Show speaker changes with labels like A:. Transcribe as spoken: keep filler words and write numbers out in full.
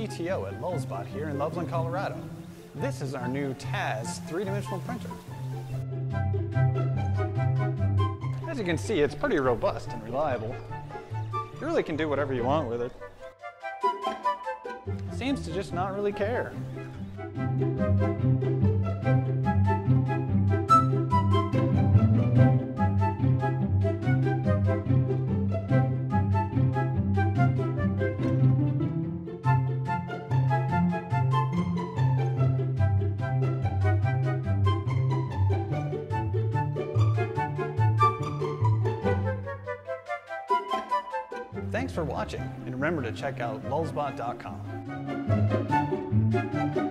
A: C T O at Lulzbot here in Loveland, Colorado. This is our new Taz three-dimensional printer. As you can see, it's pretty robust and reliable. You really can do whatever you want with it. Seems to just not really care. Thanks for watching, and remember to check out lulzbot dot com.